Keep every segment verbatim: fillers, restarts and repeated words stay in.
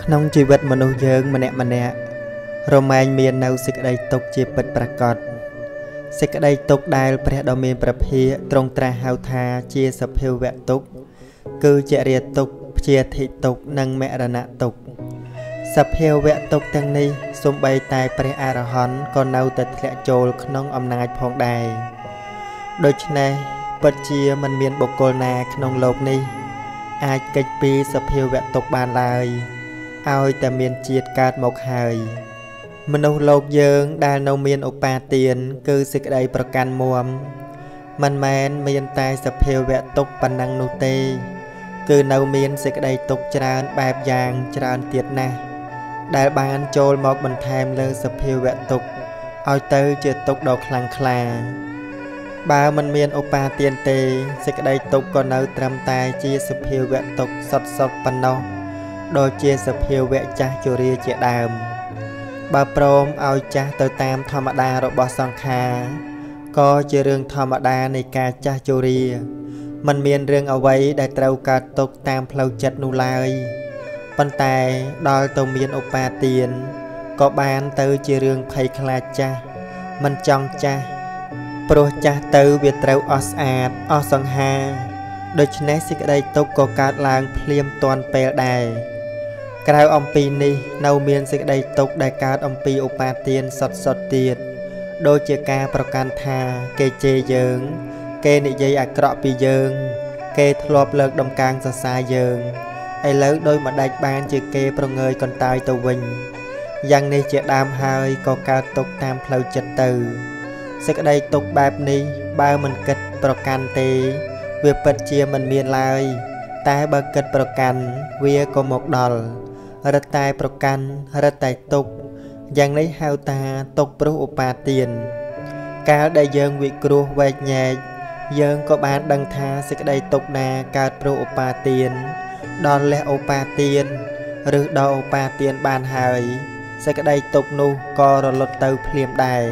ក្នុងជីវិតមនុស្សយើងម្នាក់ម្នាក់រមែងមាននៅសេចក្តីទុក្ខជាពិតប្រាកដសេចក្តីទុក្ខដែលព្រះដ៏មានព្រះភិក្ខទ្រង់ត្រាស់ហៅថាជាសភាវៈទុក្ខគឺជារាទុក្ខព្យាធិទុក្ខនិងមរណៈទុក្ខសភាវៈទុក្ខទាំងនេះសូម្បីតែព្រះអរហន្តក៏នៅតែធ្លាក់ចូលក្នុងអំណាចផងដែរដូច្នេះពិតជាមិនមានបុគ្គលណាក្នុងโลกនេះអាចគេចពីសភាវៈទុក្ខបានឡើយឲ្យតែមានជាតិកើតមកហើយមនុស្សលោកយើងដែលនៅមានឧបាទានគឺសេចក្តីប្រកាន់មួមមិនមែនមានតែសភាវៈទុក្ខប៉ុណ្ណឹងនោះទេគឺនៅមានសេចក្តីទុក្ខច្រើនបែបយ៉ាងច្រើនទៀតណាស់ដែលបានចូលមកបន្ថែមលើសភាវៈទុក្ខឲ្យទៅជាទុក្ខដ៏ខ្លាំងក្លាបើមិនមានឧបាទានទេសេចក្តីទុក្ខក៏នៅត្រឹមតែជាសភាវៈទុក្ខសុទ្ធសុទ្ធប៉ុណ្ណោះដូចជាសភាវៈចាស់ជរាជាដើមបើព្រមឲ្យចាស់ទៅតាមធម្មតារបស់សង្ខារក៏ជារឿងធម្មតានៃការចាស់ជរាមិនមានរឿងអ្វីដែលត្រូវកើតទុក្ខតាមផ្លូវចិត្តនោះឡើយប៉ុន្តែដល់ទៅមានឧបាទានក៏បានទៅជារឿងភ័យខ្លាចចាស់មិនចង់ចាស់ព្រោះចាស់ទៅវាត្រូវអស់ស្អាតអស់សង្ហារដូច្នេះសេចក្តីទុក្ខក៏កើតឡើងភ្លាមទាន់ពេលដែរក្រៅអំពីនេះនៅមានសេចក្តីទុក្ខដែលកើតអំពីឧបាទានសុទ្ធសុទ្ធទៀតដូចជាការប្រកាន់ថាគេជេរយើងគេនិយាយអាក្រក់ពីយើងគេធ្លាប់លើកដំកើងសរសើរយើងឥឡូវដោយម្ដេចបានជាគេប្រងើយកន្តើយទៅវិញយ៉ាងនេះជាដើមហើយក៏កើតទុក្ខតាមផ្លូវចិត្តទៅសេចក្តីទុក្ខបែបនេះបើមិនគិតប្រកាន់ទេវាពិតជាមិនមានឡើយតែបើគិតប្រកាន់វាក៏មកដល់រឹតតែប្រកាន់រឹតតែទុក្ខយ៉ាងនេះហៅថាទុក្ខព្រោះឧបាទានកាលដែលយើងវិគ្រោះវែកញែកយើងក៏បានដឹងថាសេចក្តីទុក្ខណាកើតព្រោះឧបាទានដល់លះឧបាទានឬដល់ឧបាទានបានហើយសេចក្តីទុក្ខនោះក៏រលត់ទៅភ្លាមដែរ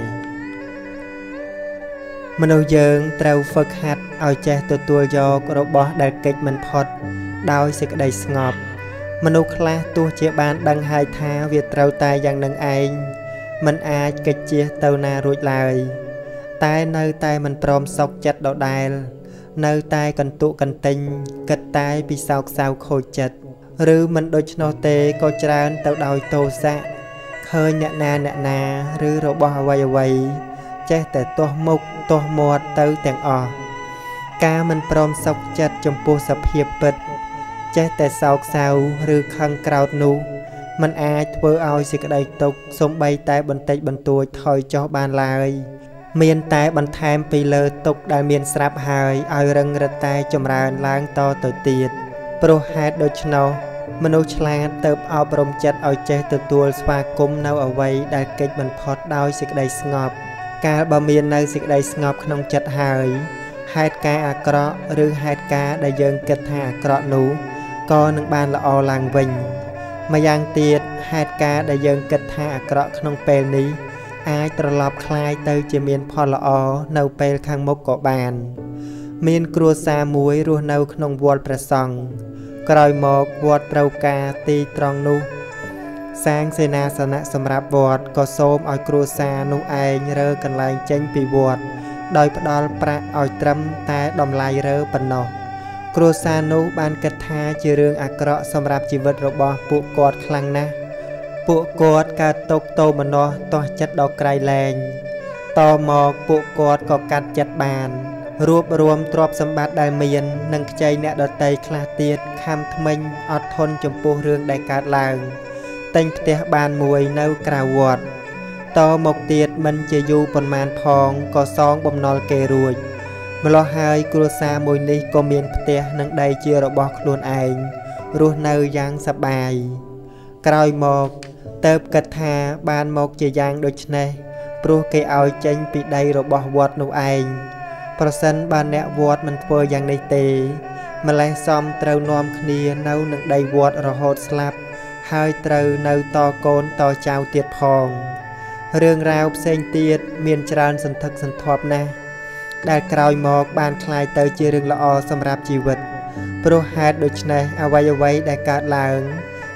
មនុស្សយើងត្រូវហ្វឹកហាត់ឲ្យចេះទទួលយករបស់ដែលគេចមិនផុតដោយសេចក្តីស្ងប់មនុស្សខ្លះទោះជាបានដឹងហើយថាវាត្រូវតែយ៉ាងនឹងឯងមិនអាចគេចជៀសទៅណារួចឡើយតែនៅតែមិនព្រមសុខចិត្តដដែលនៅតែកន្ទុកកន្ទិញគិតតែពីសោកសៅខូចចិត្តឬមិនដូច្នោះទេក៏ច្រើនទៅដោយទោសៈឃើញអ្នកណាអ្នកណាឬរបស់អ្វីអ្វីចេះតែទាស់មុខទាស់មាត់ទៅទាំងអស់ការមិនព្រមសុខចិត្តចំពោះសភាពពិតចេះតែសោកសៅឬខឹងក្រោធនោះมันអាចធ្វើឲ្យសេចក្តីទុក្ខសំបីតែបន្តិចបន្តួចថយចុះបានឡើយមានតែបន្ថែមពីលើទុក្ខដែលមានស្រាប់ហើយឲ្យរឹងរឹតតែចម្រើនឡើងតទៅទៀតព្រោះហេតុដូច្នោះមនុស្សឆ្លាតទៅអប់រំចិត្តឲ្យចេះទទួលស្វាគមន៍នៅអ្វីដែលគេចមិនផុតដោយសេចក្តីស្ងប់កាលបើមាននៅសេចក្តីស្ងប់ក្នុងចិត្តហើយហេតុការអាក្រក់ឬហេតុការដែលយើងគិតថាអាក្រក់នោះក៏នឹងបានល្អឡើងវិញម្យ៉ាងទៀតហេតុការដែលយើងគិតថាអាក្រក់ក្នុងពេលនេះអាចត្រឡប់คล้ายទៅជាមានផលល្អនៅពេលខាងមុខក៏បានមានគ្រួសារមួយរស់នៅក្នុងវត្តព្រះសង្ឃក្រោយមកវត្តត្រូវការទីត្រង់នោះសាងសេនាសនៈសម្រាប់វត្តក៏សូមឲ្យគ្រួសារនោះឯងរើកន្លែងចេញពីវត្តដោយផ្ដល់ប្រាក់ឲ្យត្រឹមតែតម្លៃរើប៉ុណ្ណោះគ្រួសារនោះបានគិតថាជារឿងអាក្រក់សម្រាប់ជីវិតរបស់ពួកគាត់ខ្លាំងណាស់ពួកគាត់កើតទុក្ខទោមនស្សទាស់ចិត្តដល់ក្រៃលែងតមកពួកគាត់ក៏កាត់ចិត្តបានរួបរวมទ្រព្យសម្បត្តិដែលមាននិងខ្ចីអ្នកដតីខ្លះទៀតខំថ្មិញអត់ធន់ចំពោះរឿងដែលកើតឡើងទិញផ្ទះបានមួយនៅក្រៅវត្តតមកទៀតមិនជាយូរប៉ុន្មានផងក៏សងបំណុលគេរួចម្លោះហើយគ្រួសារមួយនេះក៏មានផ្ទះនិងដីជារបស់ខ្លួនឯងរស់នៅយ៉ាងសប្បាយក្រោយមកទៅគិតថាបានមកជាយ៉ាងដូចនេះព្រោះគេឲ្យចេញពីដីរបស់វត្តនោះឯងប្រសិនបើអ្នកវត្តមិនធ្វើយ៉ាងនេះទេម្លេះសំត្រូវនាំគ្នានៅនឹងដីវត្តរហូតស្លាប់ហើយត្រូវនៅតកូនតចៅទៀតផងរឿងរ៉ាវផ្សេងទៀតមានច្រើនសន្ធឹកសន្ធាប់ណាស់ដែលក្រោយមកបានคล้ายទៅជារឿងល្អសម្រាប់ជីវិតព្រោះហេតុដូច្នេះអ្វីអ្វីដែលកើតឡើង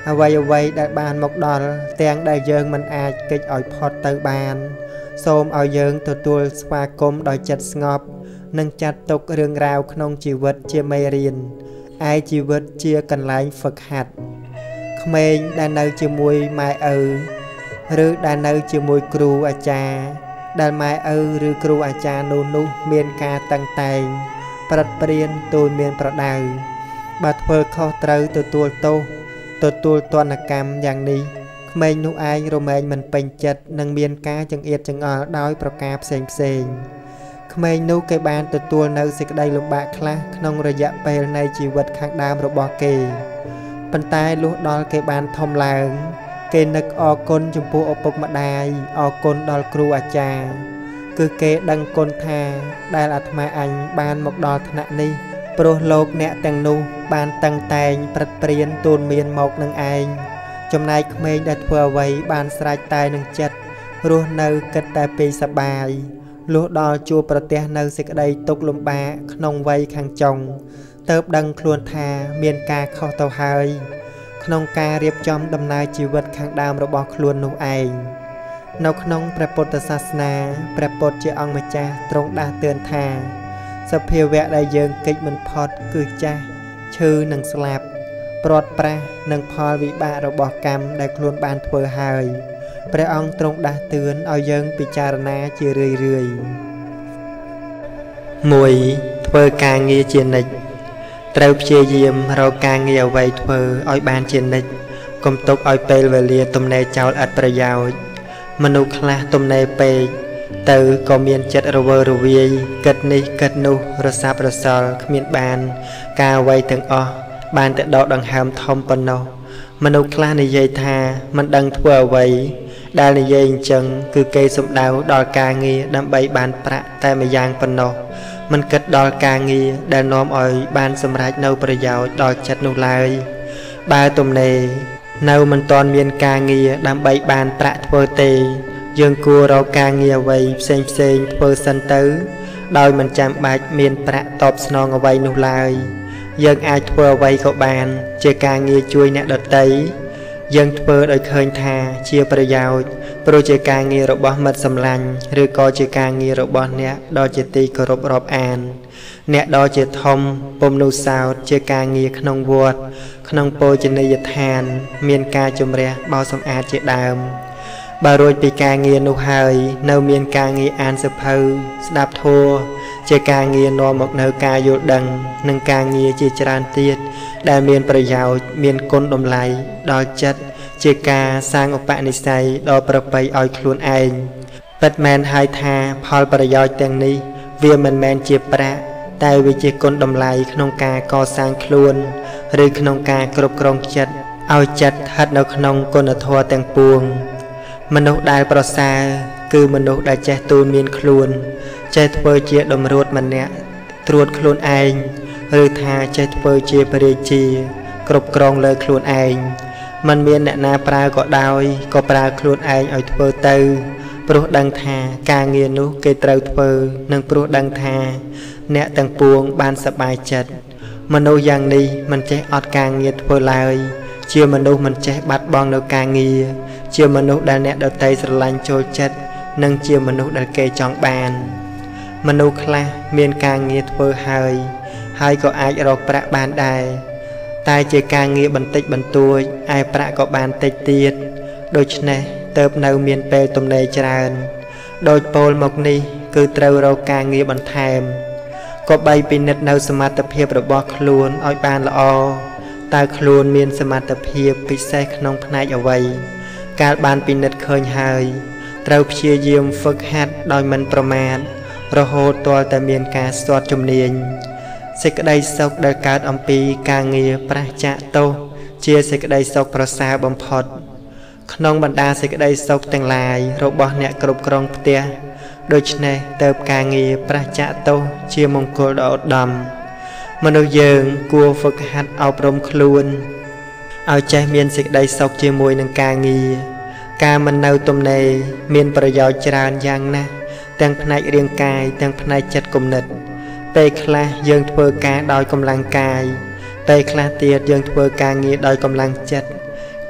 អ្វីអ្វីដែលបានមកដល់ទាំងដែលយើងមិនអាចគេចឲ្យផុតទៅបានសូមឲ្យយើងទទួលស្វាគមន៍ដោយចិត្តស្ងប់និងចាត់ទុករឿងរ៉ាវក្នុងជីវិតជាមេរៀនឯជីវិតជាកន្លែងហ្វឹកហាត់ក្មេងដែលនៅជាមួយម៉ែឪឬដែលនៅជាមួយគ្រូអាចារ្យដែលម៉ែឪឬគ្រូអាចារ្យនោះនោះមានការតឹងតែងប្រឹកព្រៀនទូលមានប្រដៅបើធ្វើខុសត្រូវទទួលទោសទទួលទណ្ឌកម្មយ៉ាងនេះក្មេងនោះឯងរមែងមិនពេញចិត្តនិងមានការចង្អៀតចង្អល់ដោយប្រការផ្សេងផ្សេងក្មេងនោះគេបានទទួលនៅសេចក្តីលំបាកខ្លះក្នុងរយៈពេលនៃជីវិតខាងដើមរបស់គេប៉ុន្តែលុះដល់គេបានធំឡើងគេនឹកអរគុណចំពោះឪពុកម្ដាយអរគុណដល់គ្រូអាចារ្យគឺគេដឹងគុណថាដែលអាត្មាអញបានមកដល់ថ្នាក់នេះព្រោះលោកអ្នកទាំងនោះបានតឹងតែងប្រឹកព្រៀនទូនមានមកនឹងឯងចំណែកក្មេងដែលធ្វើអ្វីបានស្រេចតែនឹងចិត្តរស់នៅគិតតែពីសប្បាយលុះដល់ជួបប្រទះនៅសេចក្តីទុក្ខលំបាកក្នុងវ័យខាងចុងទើបដឹងខ្លួនថាមានការខុសទៅហើយក្នុងការរៀបចំដំណើរជីវិតខាងដើមរបស់ខ្លួននោះឯងនៅក្នុងព្រះពុទ្ធសាសនាព្រះពុទ្ធជាអង្គម្ចាស់ទ្រង់ដាស់តឿនថាសភាវៈដែលយើងគេចមិនផុតគឺចាស់ឈឺនិងស្លាប់ព្រាត់ប្រាសនិងផលវិបាករបស់កម្មដែលខ្លួនបានធ្វើហើយព្រះអង្គទ្រង់ដាស់តឿនឲ្យយើងពិចារណាជារឿយរឿយមួយធ្វើការងារជានិច្ចត្រូវព្យាយាមរកការងារអ្វីធ្វើឲ្យបានជានិច្ចកុំទុកឲ្យពេលវេលាទំនេរចោលឥតប្រយោជន៍មនុស្សខ្លះទំនេរពេកទៅក៏មានចិត្តរវើរវាយគិតនេះគិតនោះរសាប់រសល់គ្មានបានការអ្វីទាំងអស់បានតែដកដង្ហើមធំប៉ុណ្ណោះមនុស្សខ្លះនិយាយថាមិនដឹងធ្វើអ្វីដែលនិយាយអញ្ចឹងគឺគេសំដៅដល់ការងារដើម្បីបានប្រាក់តែម្យ៉ាងប៉ុណ្ណោះមិនគិតដល់ការងារដែលនាំឲ្យបានសម្រេចនៅប្រយោជន៍ដល់ចិត្តនោះឡើយបើទំនេរនៅមិនទាន់មានការងារដើម្បីបានប្រាក់ធ្វើទេយើងគួររកការងារអ្វីផ្សេងផ្សេងធ្វើសិនទៅដោយមិនចាំបាច់មានប្រាក់តបស្នងអ្វីនោះឡើយយើងអាចធ្វើអ្វីក៏បានជាការងារជួយអ្នកដទៃយើងធ្វើដោយឃើញថាជាប្រយោជន៍ព្រោះជាការងាររបស់មិត្តសម្លាញ់ឬក៏ជាការងាររបស់អ្នកដ៏ជាទីគោរពរាប់អានអ្នកដ៏ជាធំពុំនោះសោតជាការងារក្នុងវត្តក្នុងពោជនីយដ្ឋានមានការជំរះបោសសម្អាតជាដើមបើរួចពីការងារនោះហើយនៅមានការងារអានសៀវភៅស្ដាប់ធម៌ជាការងារនាំមកនៅការយល់ដឹងនិងការងារជាច្រើនទៀតដែលមានប្រយោជន៍មានគុណតម្លៃដល់ចិត្តជាការសាងឧបនិស្ស័យដ៏ប្រពៃឲ្យខ្លួនឯងពិតមែនហើយថាផលប្រយោជន៍ទាំងនេះវាមិនមែនជាប្រាក់តែវាជាគុណតម្លៃក្នុងការកសាងខ្លួនឬក្នុងការគ្រប់គ្រងចិត្តឲ្យចិត្តស្ថិតនៅក្នុងគុណធម៌ទាំងពួងមនុស្សដែលប្រសើរគឺមនុស្សដែលចេះទូនមានខ្លួនចេះធ្វើជាតម្រួតម្នាក់ត្រួតខ្លួនឯងឬថាចេះធ្វើជាបរិជាគ្រប់គ្រងលើខ្លួនឯងមិនមានអ្នកណាប្រើក៏ដោយក៏ប្រើខ្លួនឯងឲ្យធ្វើទៅព្រោះដឹងថាការងារនោះគេត្រូវធ្វើនិងព្រោះដឹងថាអ្នកទាំងពួងបានសប្បាយចិត្តមនុស្សយ៉ាងនេះមិនចេះអត់ការងារធ្វើឡើយជាមនុស្សមិនចេះបាត់បង់នៅការងារជាមនុស្សដែលអ្នកដទៃស្រឡាញ់ចូលចិត្តនិងជាមនុស្សដែលគេចង់បានមនុស្សខ្លះមានការងារធ្វើហើយហើយក៏អាចរកប្រាក់បានដែរតែជាការងារបន្តិចបន្តួចឯប្រាក់ក៏បានតិចទៀតដូច្នេះទើបនៅមានពេលទំនេរច្រើនដូចពោលមកនេះគឺត្រូវរកការងារបន្ថែមក៏បីពិនិត្យនៅសមត្ថភាពរបស់ខ្លួនឲ្យបានល្អតើខ្លួនមានសមត្ថភាពពិសេសក្នុងផ្នែកអ្វីកាលបានពិនិត្យឃើញហើយត្រូវព្យាយាមហ្វឹកហាត់ដោយមិនប្រមាទរហូតទាល់តែមានការស្ទាត់ជំនាញសេចក្តីសុខដែលកើតអំពីការងារប្រះចាកទោសជាសេចក្តីសុខប្រសើរបំផុតក្នុងបណ្ដាសេចក្តីសុខទាំងឡាយរបស់អ្នកគ្រប់គ្រងផ្ទះដូច្នេះទៅការងារប្រះចាកទោសជាមង្គលដ៏ឧត្តមមនុស្សយើងគួរហ្វឹកហាត់អប់រំខ្លួនឲ្យចេះមានសេចក្តីសុខជាមួយនឹងការងារការមិននៅទំនេរមានប្រយោជន៍ច្រើនយ៉ាងណាស់ទាំងផ្នែករាងកាយទាំងផ្នែកចិត្តគំនិតពេលខ្លះយើងធ្វើការដោយកម្លាំងកាយពេលខ្លះទៀតយើងធ្វើការងារដោយកម្លាំងចិត្ត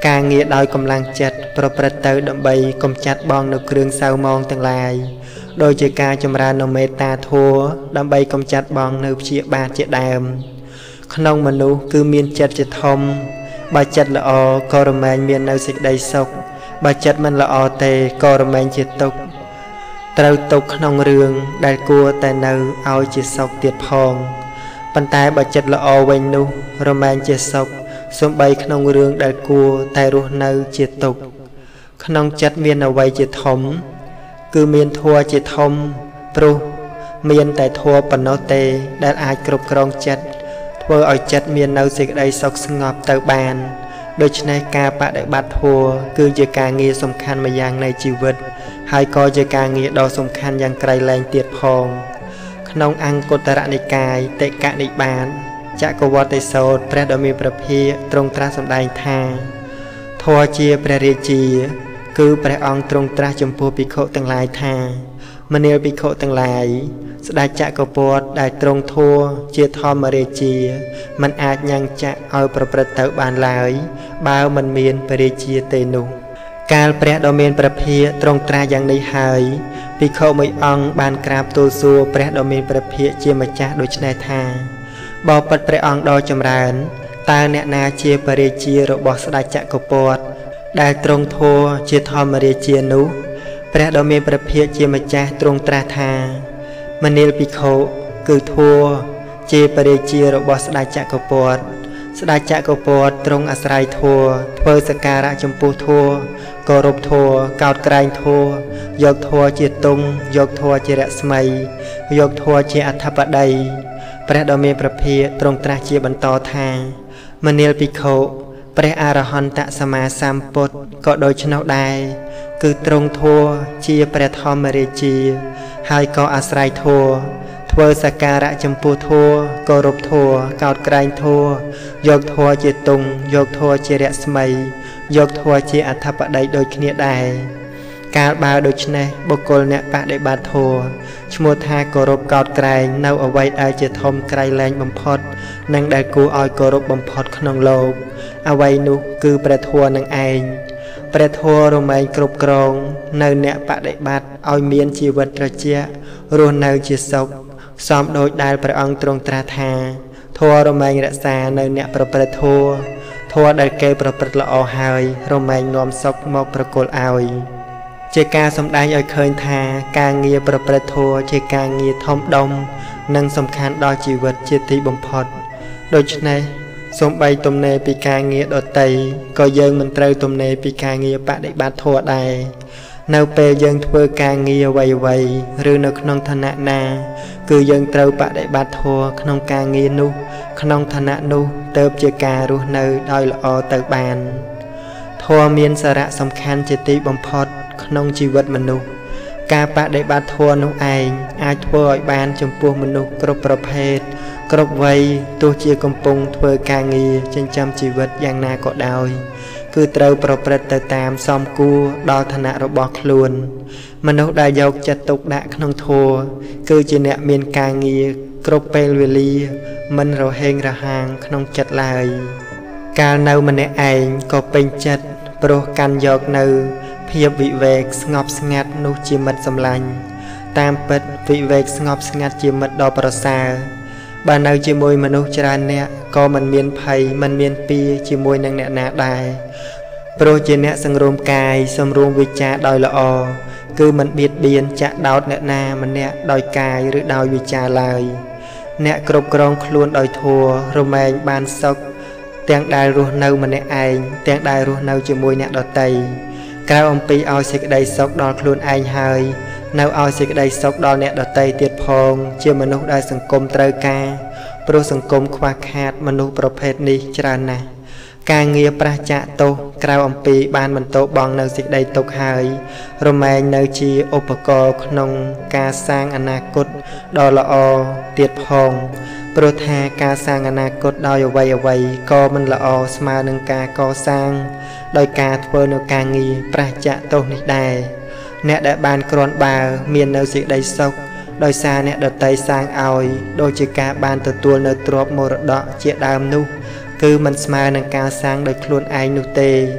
ការងារដោយកម្លាំងចិត្តប្រព្រឹត្តទៅដើម្បីកំចាត់បងនៅគ្រឿងសៅមងទាំងឡាយដោយជាការចម្រើននៅមេត្តាធម៌ដើម្បីកំចាត់បងនៅព្យាបាទជាដើមក្នុងមនុស្សគឺមានចិត្តជាធំបើចិត្តល្អក៏រមែងមាននៅសេចក្តីសុខបើចិត្តមិនល្អទេក៏រមែងជាទុក្ខត្រូវទុក្ខក្នុងរឿងដែលគួរតែនៅឲ្យជាសុខទៀតផងប៉ុន្តែបើចិត្តល្អវិញនោះរមែងជាសុខសំបីក្នុងរឿងដែលគួរតែរស់នៅជាទុក្ខក្នុងចិត្តមានអ្វីជាធំគឺមានធัวជាធំព្រោះមានតែធัวប៉ុណ្ណោះទេដែលអាចគ្រប់គ្រងចិត្តធ្វើឲ្យចិត្តមាននៅសេចក្តីសុខស្ងប់ទៅបានដូច្នេះការបដិបត្តិធម៌គឺជាការងារសំខាន់មួយយ៉ាងនៃជីវិតហើយក៏ជាការងារដ៏សំខាន់យ៉ាងក្រៃលែងទៀតផងក្នុងអង្គុត្តរនិកាយតិកនិបាតចក្រវត្តិសោតព្រះដ៏មានព្រះភិក្ខទ្រង់ត្រាស់សម្ដែងថាធម៌ជាព្រះរាជាគឺព្រះអង្គទ្រង់ត្រាស់ចំពោះភិក្ខុទាំងឡាយថាមនាលភិក្ខុទាំងឡាយស្ដេចចក្រពត្តិដែលទ្រង់ធัวជាធម្មរាជាមិនអាចញ៉ាំងចាក់ឲ្យប្រព្រឹត្តទៅបានឡើយបើមិនមានព្រះរាជាទេនោះកាលព្រះដ៏មានព្រះភិក្ខទ្រង់ត្រាស់យ៉ាងនេះហើយភិក្ខុមួយអង្គបានក្រាបទូលសួរព្រះដ៏មានព្រះភិក្ខជាម្ចាស់ដូច្នេះថាបបិទ្ធព្រះអង្គដ៏ចម្រើនតើអ្នកណាជាព្រះរាជារបស់ស្ដេចចក្រពត្តិដែលទ្រង់ធัวជាធម្មរាជានោះព្រះដ៏មានព្រះភិក្ខជាម្ចាស់ទ្រង់ត្រាស់ថាមនាលភិក្ខុគឺធัวជាព្រះរាជារបស់ស្ដេចចក្រពត្តិស្ដេចចក្រពត្តិទ្រង់អាស្រ័យធัวធ្វើសក្ការៈចំពោះធัวគោរពធัวកោតក្រែងធัวយកធัวជាទង់យកធัวជារស្មីយកធัวជាអធិបតីព្រះដ៏មានព្រះភិក្ខទ្រង់ត្រាស់ជាបន្តថាមនាលភិក្ខុព្រះអរហន្តសម្មាសម្ពុទ្ធក៏ដូច្នោះដែរគឺទ្រង់ធัวជាព្រះធម្មរាជាហើយក៏អាស្រ័យធัวធ្វើសក្ការៈចំពោះធัวគោរពធัวកោតក្រែងធัวយកធัวជាទង់យកធัวជារស្មីយកធัวជាអធិបតីដូចគ្នាដែរកាលបើដូច្នេះបុគ្គលអ្នកបដិបត្តិធัวឈ្មោះថាគោរពកោតក្រែងនៅអ្វីដែលជាធំក្រៃលែងបំផុតនិងដែលគួរឲ្យគោរពបំផុតក្នុងលោកអ្វីនោះគឺព្រះធัวនឹងឯងព្រះធัวរមែងគ្រប់គ្រងនៅអ្នកបដិបត្តិឲ្យមានជីវិតត្រជាក់រស់នៅជាសុខសមដូចដែលព្រះអង្គទ្រង់ត្រាស់ថាធัวរមែងរក្សានៅអ្នកប្រព្រឹត្តធัวធัวដែលគេប្រព្រឹត្តល្អហើយរមែងនាំសុខមកប្រគល់ឲ្យជាការសម្ដែងឲ្យឃើញថាការងារប្រព្រឹត្តធัวជាការងារធំដុំនិងសំខាន់ដល់ជីវិតជាទីបំផុតដូច្នេះសូម្បីទំនេរពីការងារដទៃក៏យើងមិនត្រូវទំនេរពីការងារបដិបត្តិធម៌ដែរនៅពេលយើងធ្វើការងារអ្វីៗឬនៅក្នុងឋានៈណាគឺយើងត្រូវបដិបត្តិធម៌ក្នុងការងារនោះក្នុងឋានៈនោះទើបជាការរស់នៅដោយល្អទៅបានធម៌មានសារៈសំខាន់ជាទីបំផុតក្នុងជីវិតមនុស្សការបដិបត្តិធម៌នោះឯងអាចធ្វើឲ្យបានចំពោះមនុស្សគ្រប់ប្រភេទគ្រប់វ័យទោះជាកំពុងធ្វើការងារចិញ្ចឹមជីវិតយ៉ាងណាក៏ដោយគឺត្រូវប្រព្រឹត្តទៅតាមសមគួរដល់ឋានៈរបស់ខ្លួនមនុស្សដែលយកចិត្តទុកដាក់ក្នុងធម៌គឺជាអ្នកមានការងារគ្រប់ពេលវេលាមិនរហេងរហាងក្នុងចិត្តឡើយកាលនៅម្នាក់ឯងក៏ពេញចិត្តព្រោះកាន់យកនៅភាពវិវេកស្ងប់ស្ងាត់នោះជាមិត្តសម្លាញ់តាមពិតវិវេកស្ងប់ស្ងាត់ជាមិត្តដ៏ប្រសើរបើនៅជាមួយមនុស្សច្រើនអ្នកក៏មិនមានភ័យមិនមានពៀជាមួយនឹងអ្នកណាដែរព្រោះជាអ្នកសង្រួមកាយសម្រួមវិចារដោយល្អគឺមិនបៀតបៀនចាក់ដោតអ្នកណាម្នាក់ដោយកាយឬដោយវិចារឡើយអ្នកគ្រប់គ្រងខ្លួនដោយធម៌រមែងបានសុខទាំងដែលរស់នៅម្នាក់ឯងទាំងដែលរស់នៅជាមួយអ្នកដទៃក្រៅអំពីឲ្យសេចក្តីសុខដល់ខ្លួនឯងហើយនៅឲ្យសេចក្តីសុខដល់អ្នកដទៃទៀតផងជាមនុស្សដែលសង្គមត្រូវការព្រោះសង្គមខ្វះខាតមនុស្សប្រភេទនេះច្រើនណាស់ការងារប្រះចាកទោសក្រៅអំពីបានបន្តបងនៅសេចក្តីទុក្ខហើយរមែងនៅជាឧបករណ៍ក្នុងការសាងអនាគតដ៏ល្អទៀតផងព្រោះថាការសាងអនាគតដោយអ្វីអ្វីក៏មិនល្អស្មើនឹងការកសាងដោយការធ្វើនៅការងារប្រះចាកទោសនេះដែរអ្នកដែលបានគ្រាន់បើមាននៅសេចក្តីសុខដោយសារអ្នកដទៃសាងឲ្យដូចជាការបានទទួលនៅទ្រព្យមរតកជាដើមនោះគឺមិនស្មើនឹងការសាងដោយខ្លួនឯងនោះទេ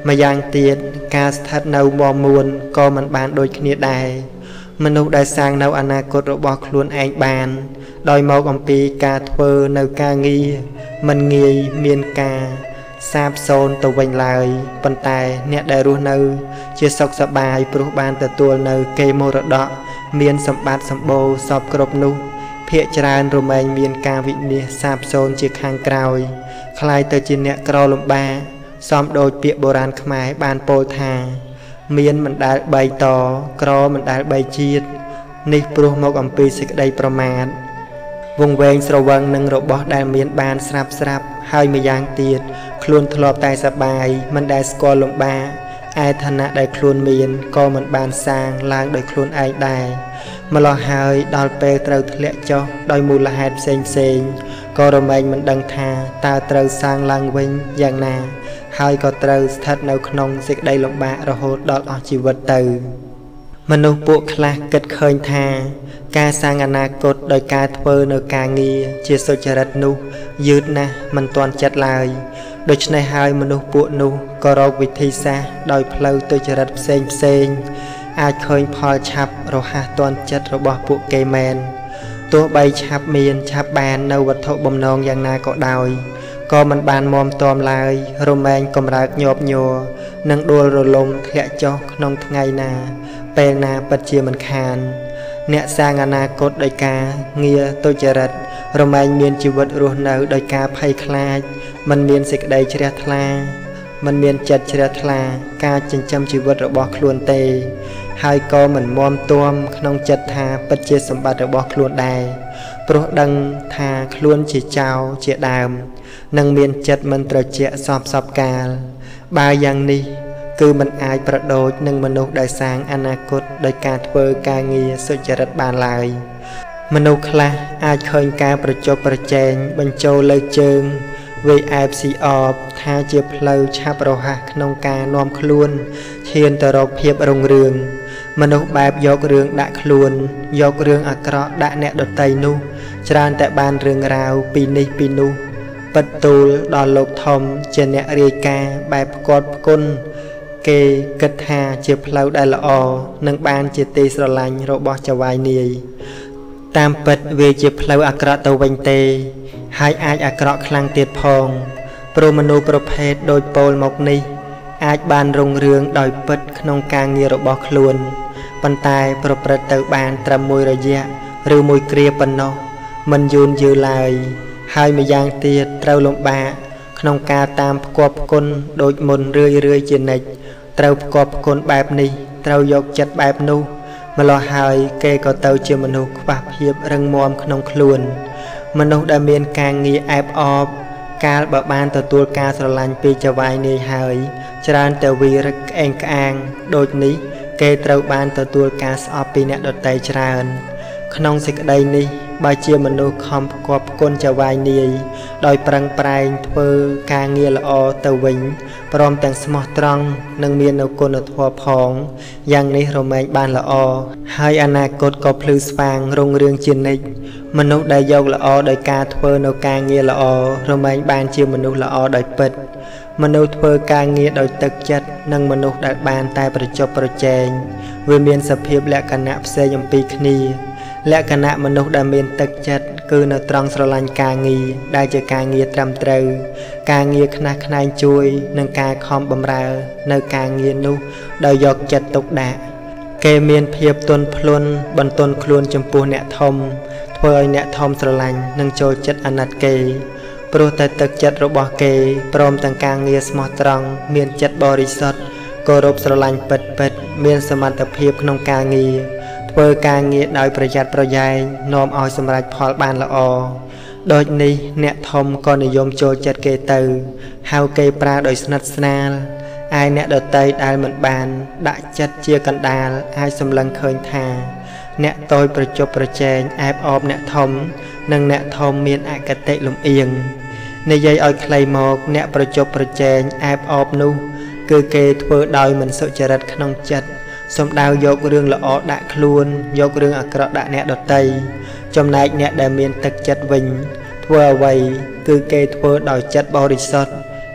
mà giang tiệt ca thật nâu mò muôn có mình bán đôi kia đài mình nụ đại sang nâu anh cột rồi bọc luôn anh bàn đòi máu ông pi ca thơ nâu ca nghi mình nghi miên ca sạp xôn tàu vành lời bần tài nẹ đại ru nâu chia sọc sạp bài bố ban tờ tuôn nâu cây mô rợt đọ miên sầm bát sầm bô sọp cột nụ phía tràn rồi mình miên ca vị nè sạp xôn chia khang cào khai tờ trên nẹ cào lùm ba xóm đôi bịa bồ ràn khmái ban pô thà miên mình đã bày tỏ cào mình đã bày chiết nít bố mộc ông pi xích đầyប្រមាណ vùng ven sầu vàng nâng rộ bó đàn miền bàn sạp sạp hai mươi giang tiệt khuôn thọp tài sạp bài mình đại score lồng ba ai thân nạ đại khuôn miền có mình bàn sang lang đại khuôn ai đài mà lo hơi đòi bê trâu lệ cho đòi mù là hạt xanh xanh có rồi mình mình đăng thà ta trâu sang lang vinh giang nà hai có trâu thật nâu nông dịch đầy lồng ba rồi hốt đọt ở chỉ vật từ mình nụ bộ khá kết khơi thà ca sang anh cột đôi ca thơ nơi ca nghi chia sâu chả rạch nụ dứt nè mình toàn chặt lại đôi chân này hai mình nụ bộ nụ có rau vị thi xa đôi plau tôi chả rạch xên xên ai khơi phò chạp rồi hạ toàn chặt rồi bỏ bộ cây men tôi bay chạp miền chạp bàn nâu vật thụ bầm non dạng na có đòi có mình bàn mòm tòm lại rồi men cầm rạc nhộp nhùa nâng đua rồi lông thẹ cho nông ngày nà bè nà bật chia mình khàn nẹ sang anh cốt đôi ca nghe tôi chờ rật rồi mình miền chịu vật ruột nấu đôi ca phay khla mình miền xịt đầy chia thla mình miền chật chia thla ca chân chăm chịu vật rồi bỏ luôn tê hai co mình mom tôm nông chật tha bật chia sầm bát rồi bỏ luôn đài pro đăng tha luôn chỉ chào chia đàm nâng miền chật mình trở chia sọp sọp cà ba giang ni cứ mình aiประโดดនឹងមនុស្សដែលសាងអនាគតដោយការធ្វើការងារសុចរិតបានឡើយមនុស្សខ្លះអាចឃើញការប្រជុំប្រជែងបញ្ចូលលើជើងវាយអែបស៊ីអបថាជាផ្លូវឆាប់រហ័សក្នុងការនាំខ្លួនឈានទៅរកភាពរុងរឿងមនុស្សបែបយករឿងដាក់ខ្លួនយករឿងអាក្រក់ដាក់អ្នកដទៃនោះច្រើនតែបានរឿងរ៉ាវពីនេះពីនោះបិទទូលដល់លោកធំជាអ្នករាយការណ៍បែបផ្គាត់ផ្គុនគេគិតថាជាផ្លូវដែលល្អនឹងបានជាទីស្រឡាញ់របស់ចៅវាយនាយតាមពិតវាជាផ្លូវអាក្រក់ទៅវិញទេហើយអាចអាក្រក់ខ្លាំងទៀតផងព្រោះមនុស្សប្រភេទដូចពោលមកនេះអាចបានរុងរឿងដោយពិតក្នុងការងាររបស់ខ្លួនប៉ុន្តែប្រព្រឹត្តទៅបានត្រឹមមួយរយៈឬមួយគ្រាប៉ុណ្ណោះមិនយូរយឺឡើយហើយម្យ៉ាងទៀតត្រូវលំបាកក្នុងការតាមផ្គាប់គុណដូចមុនរឿយរឿយជានិច្ចត្រូវផ្គាប់គុណបែបនេះត្រូវយកចិត្តបែបនោះម្លោះហើយគេក៏ទៅជាមនុស្សខ្វះភាពរឹងមាំក្នុងខ្លួនមនុស្សដែលមានការងារអែបអបកាលបើបានទទួលការស្រឡាញ់ពីចៅវាយនាយហើយច្រើនតែវីរឹកក្អេងក្អាងដូចនេះគេត្រូវបានទទួលការស្អប់ពីអ្នកដទៃច្រើនក្នុងសេចក្តីនេះបើជាមនុស្សខំផ្គាប់គុណចៅវាយនាយដោយប្រឹងប្រែងធ្វើការងារល្អទៅវិញព្រមទាំងស្មោះត្រង់និងមាននូវគុណធម៌ផងយ៉ាងនេះរមែងបានល្អហើយអនាគតក៏ភ្លឺស្វាងរុងរឿងជានិច្ចមនុស្សដែលយកល្អដោយការធ្វើនៅការងារល្អរមែងបានជាមនុស្សល្អដោយពិតមនុស្សធ្វើការងារដោយទឹកចិត្តនិងមនុស្សដែលបានតែប្រជុំប្រជែងវាមានសភាពលក្ខណៈផ្សេងអំពីគ្នាលក្ខណៈមនុស្សដែលមានទឹកចិត្តគឺនៅត្រង់ស្រឡាញ់ការងារដែលជាការងារត្រឹមត្រូវការងារខ្នះខ្នែងជួយនិងការខំបម្រើនៅការងារនោះដោយយកចិត្តទុកដាក់គេមានភាពទន់ភ្លន់បន្ទន់ខ្លួនចំពោះអ្នកធំធ្វើឲ្យអ្នកធំស្រឡាញ់និងចូលចិត្តអាណិតគេព្រោះតែទឹកចិត្តរបស់គេព្រមទាំងការងារស្មោះត្រង់មានចិត្តបរិសុទ្ធគោរពស្រឡាញ់ពិតពិតមានសមត្ថភាពក្នុងការងារធ្វើការងារដោយប្រយ័ត្នប្រយែងនាំឲ្យសម្រេចផលបានល្អដូចនេះអ្នកធំក៏និយមចូលចិត្តគេទៅហៅគេប្រើដោយស្និទ្ធស្នាលឯអ្នកដទៃដែលមិនបានដាក់ចិត្តជាកណ្ដាលអាចសម្លឹងឃើញថាអ្នកតូចប្រជុំប្រជែងអែបអបអ្នកធំនិងអ្នកធំមានអគតិលំអៀងនិយាយឲ្យខ្លីមកអ្នកប្រជុំប្រជែងអែបអបនោះគឺគេធ្វើដោយមិនសុចរិតក្នុងចិត្តសំដៅយករឿងល្អដាក់ខ្លួនយករឿងអាក្រក់ដាក់អ្នកដទៃចំណែកអ្នកដែលមានទឹកចិត្តវិញធ្វើអ្វីគឺគេធ្វើដោយចិត្តបរិសុទ្ធ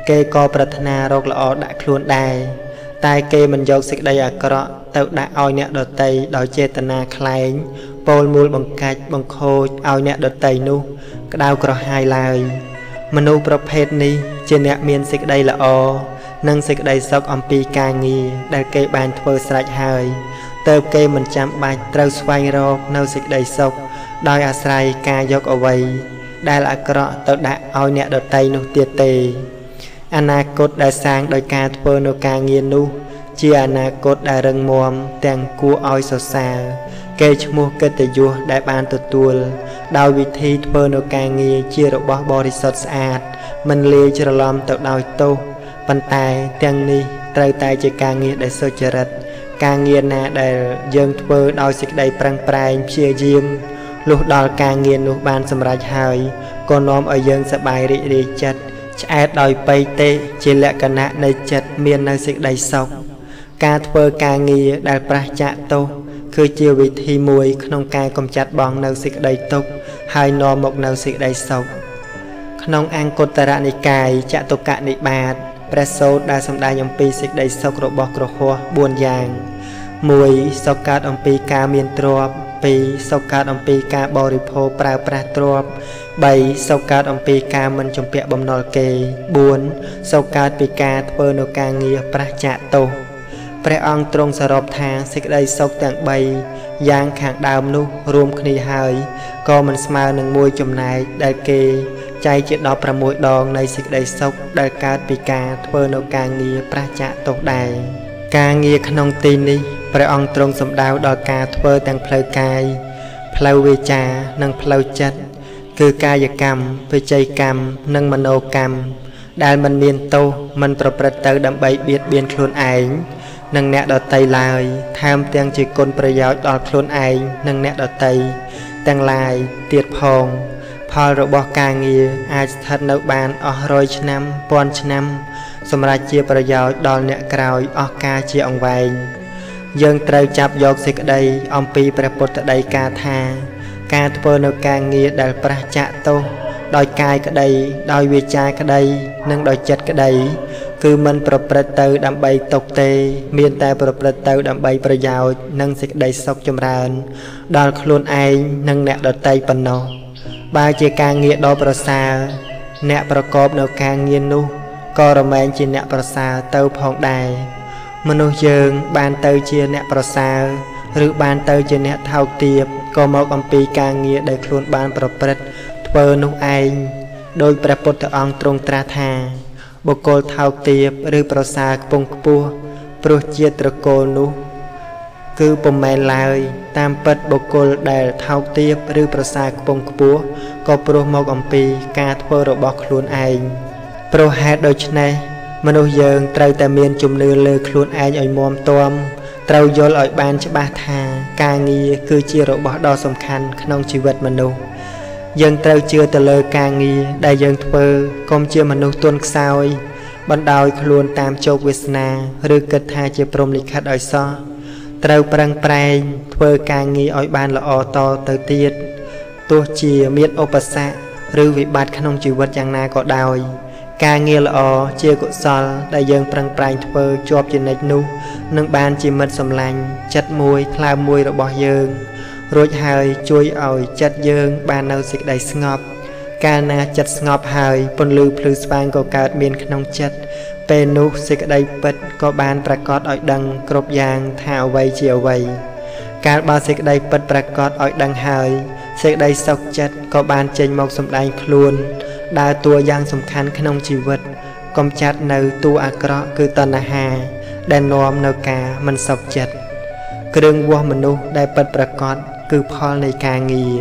គេក៏ប្រាថ្នារកល្អដាក់ខ្លួនដែរតែគេមិនយកសេចក្តីអាក្រក់ទៅដាក់ឲ្យអ្នកដទៃដោយចេតនាខ្លែងពោលមូលបង្កាច់បង្ខូចឲ្យអ្នកដទៃនោះក្តៅក្រហាយឡើយមនុស្សប្រភេទនេះជាអ្នកមានសេចក្តីល្អនិងសេចក្តីសុខអំពីការងារដែលគេបានធ្វើស្រេចហើយទើបគេមិនចាំបាច់ត្រូវស្វែងរកនៅសេចក្តីសុខដោយអាស្រ័យការយកអ្វីដែលអាក្រក់ទៅដាក់ឲ្យអ្នកដទៃនោះទៀតទេអនាគតដែលសាងដោយការធ្វើនៅការងារនោះជាអនាគតដែលរឹងមាំទាំងគួរឲ្យសរសើរគេឈ្មោះកិត្តិយសដែលបានទទួលដោយវិធីធ្វើនៅការងារជារបស់បរិសុទ្ធស្អាតមិនលាយច្រឡំទៅដោយទោសប៉ុន្តែទាំងនេះត្រូវតែជាការងារដែលសុចរិតការងារណាដែលយើងធ្វើដោយសេចក្តីប្រឹងប្រែងព្យាយាមលុះដល់ការងារនោះបានសម្រេចហើយក៏នាំឲ្យយើងសប្បាយរីករាយចិត្តឆ្អែតដោយបៃតេជាលក្ខណៈនៃចិត្តមាននៅសេចក្តីសុខការធ្វើការងារដែលប្រះចាកទោសគឺជាវិធីមួយក្នុងការកម្ចាត់បងនៅសេចក្តីទុក្ខហើយនាំមកនៅសេចក្តីសុខក្នុងអង្គតរនិកាយចតុកនិបាតព្រះសូត្រដែលសម្ដែងអំពីសេចក្តីសុខរបស់ក្រហមបួនយ៉ាងមួយសុខកើតអំពីការមានទ្រព្យពីរសុខកើតអំពីការបរិភោគប្រើប្រាស់ទ្រព្យបីសុខកើតអំពីការមិនជំពាក់បំណុលគេបួនសុខកើតពីការធ្វើនៅការងារប្រះចាកទោសព្រះអង្គទ្រង់សរុបថាសេចក្តីសុខទាំងបីយ៉ាងខាងដើមនោះរួមគ្នាហើយក៏មិនស្មើនឹងមួយចំណែកដែលគេចែកជាដប់ប្រាំមួយដងនៃសេចក្តីសុខដែលកើតពីការធ្វើនៅការងារប្រះចាកទោសដែរការងារក្នុងទីនេះព្រះអង្គទ្រង់សម្ដៅដល់ការធ្វើទាំងផ្លូវកាយផ្លូវវាចានិងផ្លូវចិត្តគឺកាយកម្មវិច័យកម្មនិងមនោកម្មដែលមិនមានទោសមិនប្រព្រឹត្តទៅដើម្បីបៀតបៀនខ្លួនឯងនិងអ្នកដទៃឡើយថែមទាំងជាគុណប្រយោជន៍ដល់ខ្លួនឯងនិងអ្នកដទៃទាំងឡាយទៀតផងផលរបស់ការងារអាចស្ថិតនៅបានអស់រយឆ្នាំពាន់ឆ្នាំសម្រាប់ជាប្រយោជន៍ដល់អ្នកក្រោយអស់កាលជាអង្វែងយើងត្រូវចាប់យកសេចក្តីអំពីព្រះពុទ្ធដីកាថាការធ្វើនៅការងារដែលប្រះចាកទោសដោយកាយក្តីដោយវាចាក្តីនិងដោយចិត្តក្តីគឺមិនប្រព្រឹត្តទៅដើម្បីទុកទេមានតែប្រព្រឹត្តទៅដើម្បីប្រយោជន៍និងសេចក្តីសុខចម្រើនដល់ខ្លួនឯងនិងអ្នកដទៃប៉ុណ្ណោះបើជាការងារដ៏ប្រសើរអ្នកប្រកបនៅការងារនោះក៏រមែងជាអ្នកប្រសើរទៅផងដែរមនុស្សយើងបានទៅជាអ្នកប្រសើរឬបានទៅជាអ្នកថោកទាបក៏មកអំពីការងារដែលខ្លួនបានប្រព្រឹត្តធ្វើនោះឯងដោយព្រះពុទ្ធអង្គទ្រង់ត្រាស់ថាបុគ្គលថោកទាបឬប្រសើរខ្ពង់ខ្ពស់ព្រោះជាត្រកូលនោះគឺពុំមែនឡើយតាមពិតបុគ្គលដែលថោកទាបឬប្រសើរខ្ពង់ខ្ពស់ក៏ព្រោះមកអំពីការធ្វើរបស់ខ្លួនឯងព្រោះហេតុដូច្នេះមនុស្សយើងត្រូវតែមានជំនឿលើខ្លួនឯងឲ្យមាំទាំត្រូវយល់ឲ្យបានច្បាស់ថាការងារគឺជារបស់ដ៏សំខាន់ក្នុងជីវិតមនុស្សយើងត្រូវជឿទៅលើការងារដែលយើងធ្វើកុំជាមនុស្សទន់ខ្សោយបណ្ដោយខ្លួនតាមជោគវាសនាឬគិតថាជាព្រហ្មលិខិតឲ្យសោះត្រូវប្រឹងប្រែងធ្វើការងារឲ្យបានល្អតទៅទៀតទោះជាមានឧបសគ្គឬវិបត្តិក្នុងជីវិតយ៉ាងណាក៏ដោយការងារល្អជាកុសលដែលយើងប្រឹងប្រែងធ្វើជាប់ជានិច្ចនោះនឹងបានជាមិត្តសម្លាញ់ចិត្តមួយថ្លើមមួយរបស់យើងរួចហើយជួយឲ្យចិត្តយើងបាននៅសេចក្តីស្ងប់កាលណាចិត្តស្ងប់ហើយពន្លឺភ្លឺស្វាងក៏កើតមានក្នុងចិត្តពេលនោះសេចក្តីពិតក៏បានប្រកាសឲ្យដឹងគ្រប់យ៉ាងថាអ្វីជាអ្វីកាលបើសេចក្តីពិតប្រកាសឲ្យដឹងហើយសេចក្តីសុខចិត្តក៏បានចេញមកសម្ដែងខ្លួនដើរតួយ៉ាងសំខាន់ក្នុងជីវិតកំចាត់នៅតួអាក្រក់គឺតណ្ហាដែលនាំនៅការមិនសុខចិត្តគ្រឿងវាស់មនុស្សដែលពិតប្រកបគឺផលនៃការងារ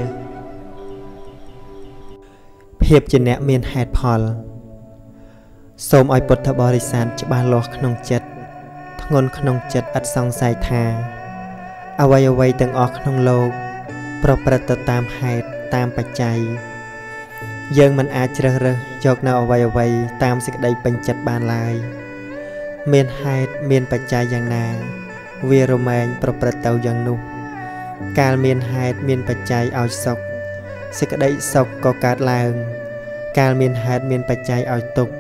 ភាពជាអ្នកមានហេតុផលសូមឲ្យពុទ្ធបរិស័ទច្បាស់លាស់ក្នុងចិត្តធ្ងន់ក្នុងចិត្តឥតសង្ស័យថាអ្វីអ្វីទាំងអស់ក្នុងលោកប្រព្រឹត្តទៅតាមហេតុតាមបច្ច័យយើងមិនអាចជ្រើសរើសយកនៅអ្វីអ្វីតាមសេចក្តីពេញចិត្តបានឡើយមានហេតុមានបច្ច័យយ៉ាងណាវារមែងប្រព្រឹត្តទៅយ៉ាងនោះកាលមានហេតុមានបច្ច័យឲ្យសុខសេចក្តីសុខក៏កើតឡើងកាលមានហេតុមានបច្ច័យឲ្យទុក្ខ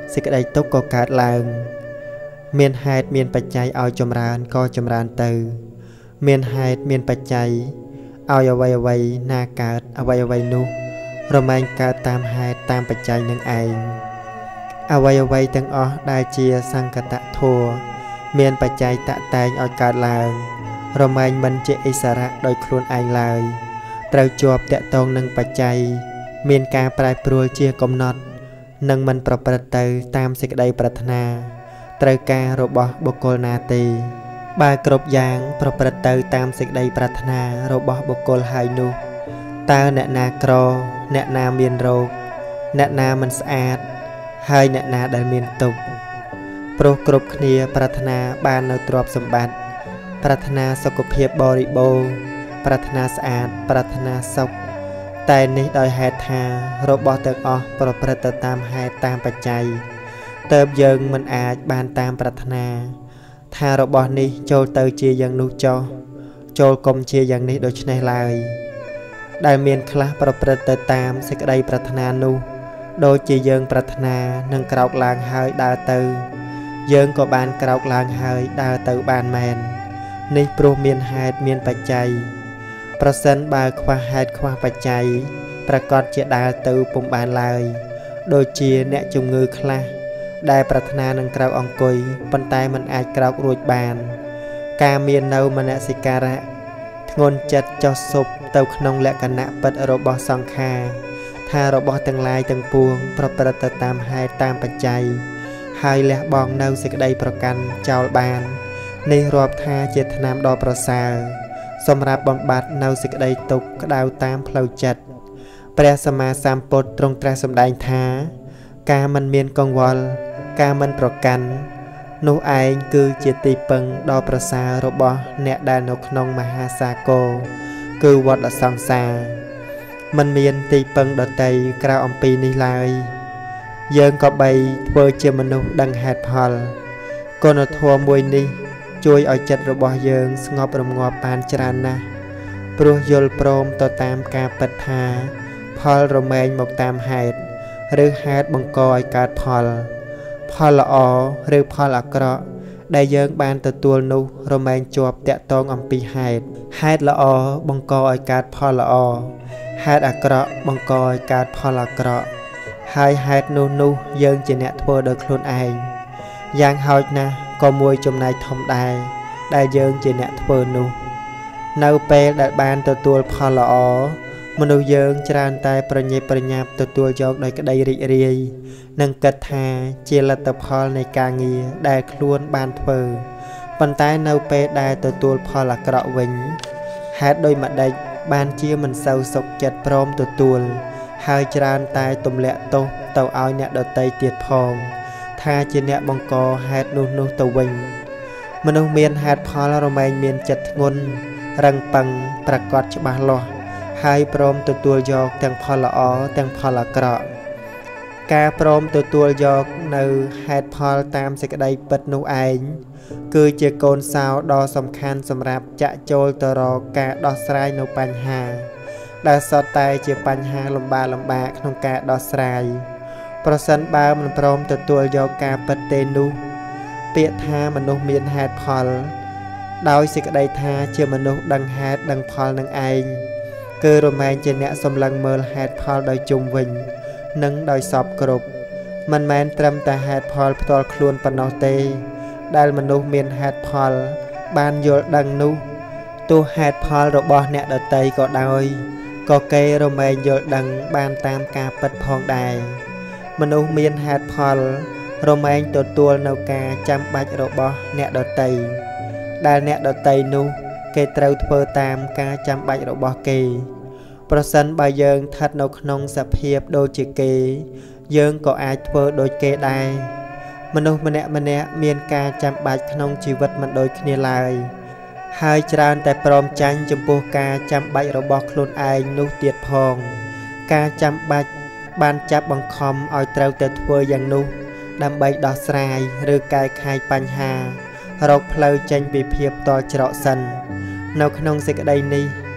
សេចក្តីទុក្ខក៏កើតឡើងមានហេតុមានបច្ច័យឲ្យចម្រើនក៏ចម្រើនទៅមានហេតុមានបច្ច័យឲ្យអ្វីអ្វីណាកើតអ្វីអ្វីនោះរមែងកើតតាមហេតុតាមបច្ច័យនឹងឯងអ្វីអ្វីទាំងអស់ដែលជាសង្កតធម៌មានបច្ច័យតាក់តែងឲ្យកើតឡើងរមែងមិនជាឥស្សរៈដោយខ្លួនឯងឡើយត្រូវជាប់តាក់ទងនឹងបច្ច័យមានការប្រែប្រួលជាកំណត់នឹងមិនប្រព្រឹត្តទៅតាមសេចក្តីប្រាថ្នាត្រូវការរបស់បុគ្គលណាទេបើគ្រប់យ៉ាងប្រព្រឹត្តទៅតាមសេចក្តីប្រាថ្នារបស់បុគ្គលហើយនោះតើអ្នកណាក្រអ្នកណាមានរោគអ្នកណាមិនស្អាតហើយអ្នកណាដែលមានទុក្ខព្រោះគ្រប់គ្នាប្រាថ្នាបាននៅទ្រព្យសម្បត្តិប្រាថ្នាសុខភាពបរិបូរណ៍ប្រាថ្នាស្អាតប្រាថ្នាសុខតែនេះដោយហេតុថារបស់ទាំងអស់ប្រព្រឹត្តទៅតាមហេតុតាមបច្ច័យទើបយើងមិនអាចបានតាមប្រាថ្នាថារបស់នេះចូលទៅជាយ៉ាងនោះចុះចូលកុំជាយ៉ាងនេះដូច្នេះឡើយដែលមានខ្លះប្រព្រឹត្តទៅតាមសេចក្តីប្រាថ្នានោះដូចជាយើងប្រាថ្នានឹងក្រោកឡើងហើយដើរទៅយើងក៏បានក្រោកឡើងហើយដើរទៅបានមែននេះព្រោះមានហេតុមានបច្ច័យប្រសិនបើខ្វះហេតុខ្វះបច្ច័យប្រកាសជាដើរទៅពុំបានឡើយដូចជាអ្នកជំងឺខ្លះដែលប្រាថ្នានឹងក្រោកអង្គុយប៉ុន្តែមិនអាចក្រោករួចបានការមាននៅមនសិការៈធ្ងន់ចិត្តចុះសុបទៅក្នុងលក្ខណៈពិតរបស់សង្ខារថារបស់ទាំងឡាយទាំងពួងប្រព្រឹត្តទៅតាមហេតុតាមបច្ច័យហើយលះបង់នៅសេចក្តីប្រកាន់ចោលបាននេះរាប់ថាជាថ្នាំដ៏ប្រសើរសម្រាប់បំបត្តិនៅសេចក្តីទុក្ខក្តៅតាមផ្លូវចិត្តព្រះសម្មាសម្ពុទ្ធទ្រង់ត្រាស់សម្ដែងថាការមិនមានកង្វល់ការមិនប្រកាន់នោះឯងគឺជាទីពឹងដ៏ប្រសើររបស់អ្នកដែលនៅក្នុងមហាសាគរគឺវដ្តសង្សារមិនមានទីពឹងដតីក្រៅអំពីនេះឡើយយើងក៏បីធ្វើជាមនុស្សដឹងហេតុផលគុណធម៌មួយនេះជួយឲ្យចិត្តរបស់យើងស្ងប់រងាប់បានច្រើនណាស់ព្រោះយល់ព្រមទៅតាមការពិតថាផលរមែងមកតាមហេតុឬហេតុបង្កឲ្យកើតផលផលល្អឬផលអាក្រក់ដែលយើងបានទទួលនោះរមែងជាប់តាក់ទងអំពីហេតុហេតុល្អបង្កឲ្យកើតផលល្អហេតុអាក្រក់បង្កឲ្យកើតផលអាក្រក់ហើយហេតុនោះនោះយើងជាអ្នកធ្វើដោយខ្លួនឯងយ៉ាងហោចណាស់ក៏មួយចំណែកធំដែរដែលយើងជាអ្នកធ្វើនោះនៅពេលដែលបានទទួលផលល្អមនុស្សយើងច្រើនតែប្រញាប់ប្រញាប់ទទួលយកដោយក្តីរីករាយនិងគិតថាជាលទ្ធផលនៃការងារដែលខ្លួនបានធ្វើប៉ុន្តែនៅពេលដែលទទួលផលអាក្រក់វិញហេតុដូចម្ដេចបានជាមិនសូវសុខចិត្តព្រមទទួលហើយច្រើនតែទម្លាក់ទោសទៅឲ្យអ្នកដទៃទៀតផងថាជាអ្នកបង្កហេតុនោះនោះទៅវិញមនុស្សមានហេតុផលរមែងមានចិត្តធ្ងន់រឹងប៉ឹងប្រកបច្បាស់លាស់ហើយព្រមទទួលយកទាំងផលល្អទាំងផលអាក្រក់ការព្រមទទួលយកនៅហេតុផលតាមសេចក្តីពិតនោះឯងគឺជាកូនសោដ៏សំខាន់សម្រាប់ចាក់ចូលទៅរកការដោះស្រាយនៅបញ្ហាដែលសុទ្ធតែជាបញ្ហាលំបាកលំបាកក្នុងការដោះស្រាយប្រសិនបើមិនព្រមទទួលយកការពិតទេនោះពាក្យថាមនុស្សមានហេតុផលដោយសេចក្តីថាជាមនុស្សដឹងហេតុដឹងផលនឹងឯងគឺរមែងជាអ្នកសម្លឹងមើលហេតុផលដោយជុំវិញនិងដោយសពគ្រប់មិនមែនត្រឹមតែហេតុផលផ្ទាល់ខ្លួនប៉ុណ្ណោះទេដែលមនុស្សមានហេតុផលបានយល់ដឹងនោះទោះហេតុផលរបស់អ្នកដទៃក៏ដោយក៏គេរមែងយល់ដឹងបានតាមការពិតផងដែរមនុស្សមានហេតុផលរមែងទទួលនៅការចាំបាច់របស់អ្នកដទៃដែលអ្នកដទៃនោះគេត្រូវធ្វើតាមការចាំបាច់របស់គេប្រសិនបើយើងស្ថិតនៅក្នុងសភាពដូចជាគេយើងក៏អាចធ្វើដូចគេដែរមនុស្សម្នាក់ម្នាក់មានការចាំបាច់ក្នុងជីវិតមិនដូចគ្នាឡើយហើយច្រើនតែព្រមចាញ់ចំពោះការចាំបាច់របស់ខ្លួនឯងនោះទៀតផងការចាំបាច់បានចាប់បង្ខំឲ្យត្រូវតែធ្វើយ៉ាងនោះដើម្បីដោះស្រាយឬកែខៃបញ្ហារកផ្លូវចេញពីភាពតល់ច្រកសិននៅក្នុងសេចក្តីនេះ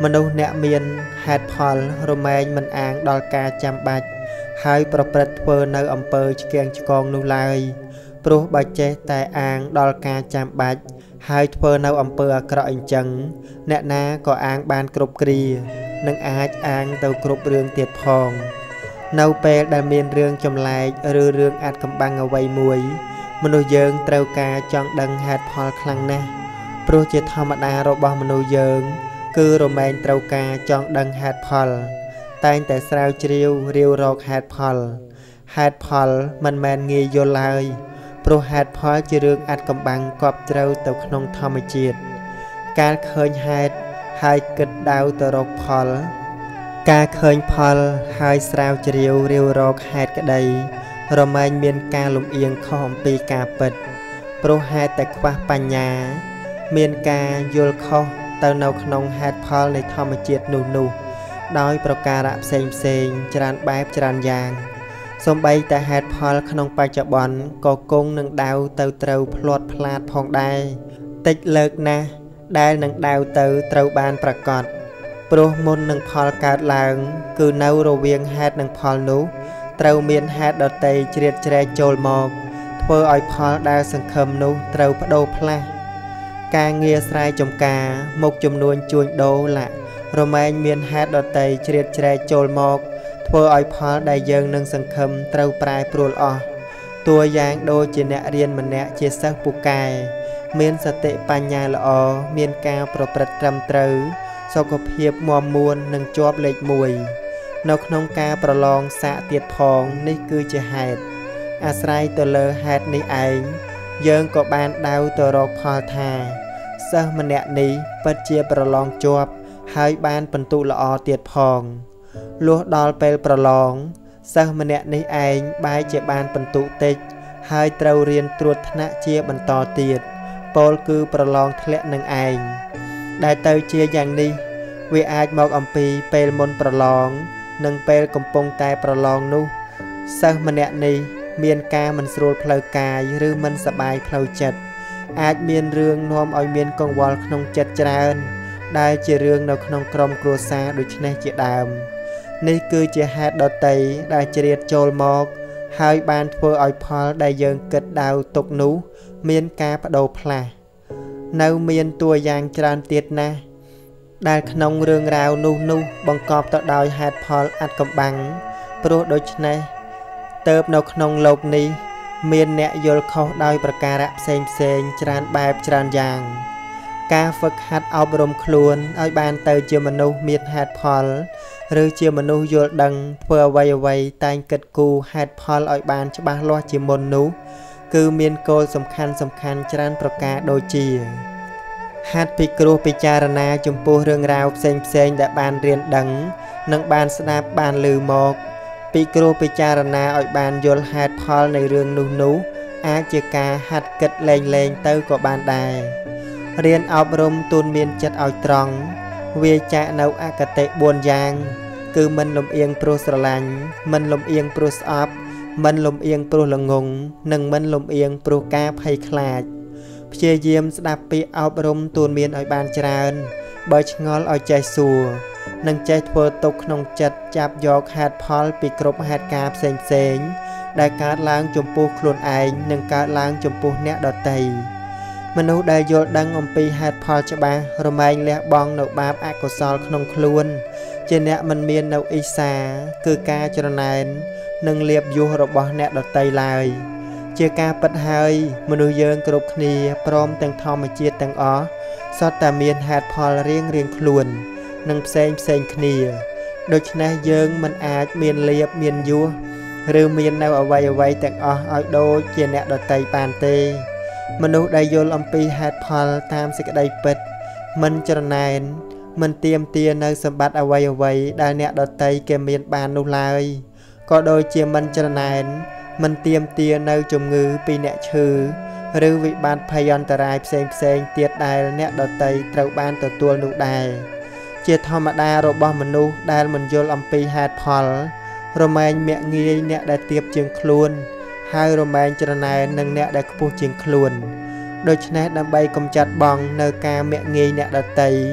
មនុស្សអ្នកមានហេតុផលរមែងមិនអាងដល់ការចាំបាច់ហើយប្រព្រឹត្តធ្វើនៅអំពើឆ្កៀងឆ្កងនោះឡើយព្រោះបើចេះតែអាងដល់ការចាំបាច់ហើយធ្វើនៅអំពើអាក្រក់អញ្ចឹងអ្នកណាក៏អាងបានគ្រប់គ្រានឹងអាចអាងទៅគ្រប់រឿងទៀតផងនៅពេលដែលមានរឿងចម្លែកឬរឿងអាចកំបាំងអ្វីមួយមនុស្សយើងត្រូវការចង់ដឹងហេតុផលខ្លាំងណាស់ព្រោះជាធម្មតារបស់មនុស្សយើងគឺរមែងត្រូវការចង់ដឹងហេតុផលតែងតែស្រាវជ្រាវរាវរកហេតុផលហេតុផលមិនមែនងាយយល់ឡើយព្រោះហេតុផលជារឿងអាចកំបាំងគប់ត្រូវទៅក្នុងធម្មជាតិការឃើញហេតុហើយគិតដៅទៅរកផលការឃើញផលហើយស្រាវជ្រាវរាវរកហេតុក្តីរមែងមានការលំអៀងខុសអំពីការពិតព្រោះហេតុតែខ្វះបញ្ញាមានការយល់ខុសទៅនៅក្នុងហេតុផលនៃធម្មជាតិនោះនោះដោយប្រការៈផ្សេងផ្សេងច្រើនបែបច្រើនយ៉ាងសូម្បីតែហេតុផលក្នុងបច្ចុប្បន្នក៏គង់នឹងដៅទៅត្រូវផ្លាត់ផ្លាតផងដែរតិចលើកណាស់ដែលនឹងដៅទៅត្រូវបានប្រកបព្រោះមុននឹងផលកើតឡើងគឺនៅរវាងហេតុនិងផលនោះត្រូវមានហេតុដតីជ្រៀតជ្រែកចូលមកធ្វើឲ្យផលដែលសង្ឃឹមនោះត្រូវបដូរផ្លាស់ការងារស្រែចម្ការមុខចំនួនជួញដូរឡាក់រមែងមានហេតុដតីជ្រៀតជ្រែកចូលមកធ្វើឲ្យផលដែលយើងនឹងសង្ឃឹមត្រូវប្រែប្រួលអស់តួយ៉ាងដូចជាអ្នករៀនម្នាក់ជាសិស្សពូកែមានសតិបញ្ញាល្អមានការប្រព្រឹត្តត្រឹមត្រូវសុខភាពមាំមួននិងជាប់លេខមួយនៅក្នុងការប្រឡងសាកទៀតផងនេះគឺជាហេតុអាស្រ័យទៅលើហេតុនេះឯងយើងក៏បានដៅទៅរកផលថាសិស្សម្នាក់នេះពិតជាប្រឡងជាប់ហើយបានពិន្ទុល្អទៀតផងលុះដល់ពេលប្រឡងសិស្សម្នាក់នេះឯងបែរជាបានពិន្ទុតិចហើយត្រូវរៀនត្រួតថ្នាក់ជាបន្តទៀតពោលគឺប្រឡងធ្លាក់នឹងឯងដែលទៅជាយ៉ាងនេះវាអាចមកអំពីពេលមុនប្រឡងនិងពេលកំពុងតែប្រឡងនោះសិស្សម្នាក់នេះមានការមិនស្រួលផ្លូវកាយឬមិនសប្បាយផ្លូវចិត្តអាចមានរឿងនាំឲ្យមានកង្វល់ក្នុងចិត្តច្រើនដែលជារឿងនៅក្នុងក្រុមគ្រួសារដូចនេះជាដើមនេះគឺជាហេតុដតីដែលជ្រៀតចូលមកហើយបានធ្វើឲ្យផលដែលយើងគិតដៅទុកនោះមានការបដូរផ្លាស់នៅមានតួយ៉ាងច្រើនទៀតណាស់ដែលក្នុងរឿងរ៉ាវនោះនោះបង្កប់ទៅដោយហេតុផលអាចកំបាំងព្រោះដូច្នេះទៅនៅក្នុងលោកនេះមានអ្នកយល់ខុសដោយប្រការៈផ្សេងផ្សេងច្រើនបែបច្រើនយ៉ាងការហ្វឹកហាត់អប់រំខ្លួនឲ្យបានទៅជាមនុស្សមានហេតុផលឬជាមនុស្សយល់ដឹងធ្វើអ្វីអ្វីតែងគិតគូរហេតុផលឲ្យបានច្បាស់លាស់ជាមុននោះគឺមានគោលសំខាន់សំខាន់ច្រើនប្រការដូចជាហាត់ពិគ្រោះពិចារណាចំពោះរឿងរ៉ាវផ្សេងផ្សេងដែលបានរៀនដឹងនិងបានស្ដាប់បានឮមកពិគ្រោះពិចារណាឲ្យបានយល់ហេតុផលនៃរឿងនោះនោះអាចជាការហាត់គិតលែងលែងទៅក៏បានដែររៀនអប់រំទូនមានចិត្តឲ្យត្រង់វាចាក់នៅអគតិបួនយ៉ាងគឺមិនលំអៀងព្រោះស្រឡាញ់មិនលំអៀងព្រោះស្អប់មិនលំអៀងព្រោះល្ងងនិងមិនលំអៀងព្រោះការភ័យខ្លាចព្យាយាមស្ដាប់ពាក្យអប់រំទូនមានឲ្យបានច្រើនបើឆ្ងល់ឲ្យចេះសួរនិងចេះធ្វើទុកក្នុងចិត្តចាប់យកហេតុផលពីគ្រប់ហេតុការណ៍ផ្សេងផ្សេងដែលកើតឡើងចំពោះខ្លួនឯងនិងកើតឡើងចំពោះអ្នកដទៃមនុស្សដែលយល់ដឹងអំពីហេតុផលច្បាស់រមែងលះបង់នៅបាបអកុសលក្នុងខ្លួនជាអ្នកមិនមាននៅអ៊ីសាគឺការច្រណែននិងលៀបយុះរបស់អ្នកដទៃឡើយជាការពិតហើយមនុស្សយើងគ្រប់គ្នាព្រមទាំងធម្មជាតិទាំងអស់សុទ្ធតែមានហេតុផលរៀងរៀងខ្លួននិងផ្សេងផ្សេងគ្នាដូច្នេះយើងមិនអាចមានលៀបមានយុះឬមាននៅអ្វីអ្វីទាំងអស់ឲ្យដូចជាអ្នកដទៃបានទេមនុស្សដែលយល់អំពីហេតុផលតាមសេចក្តីពិតមិនច្រណែនមិនទាមទារនៅសម្បត្តិអ្វីអ្វីដែលអ្នកដទៃគេមានបាននោះឡើយក៏ដូចជាមិនច្រណែនមិនទាមទារនៅជំងឺពីអ្នកឈឺឬវិបត្តិភ័យអន្តរាយផ្សេងផ្សេងទៀតដែលអ្នកដទៃត្រូវបានទទួលនោះដែរជាធម្មតារបស់មនុស្សដែលមិនយល់អំពីហេតុផលរមែងមាក់ងាយអ្នកដែលទាបជាងខ្លួនហើយរមែងច្រណែននឹងអ្នកដែលខ្ពស់ជាងខ្លួនដូច្នេះដើម្បីកម្ចាត់បងនៅការមាក់ងាយអ្នកដទៃ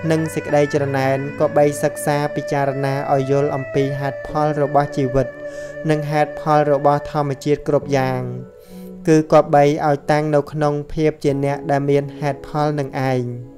និងសេចក្តីច្រណែនក៏បីសិក្សាពិចារណាឲ្យយល់អំពីហេតុផលរបស់ជីវិតនិងហេតុផលរបស់ធម្មជាតិគ្រប់យ៉ាងគឺក៏បីឲ្យតាំងនៅក្នុងភាពជាអ្នកដែលមានហេតុផលនឹងឯង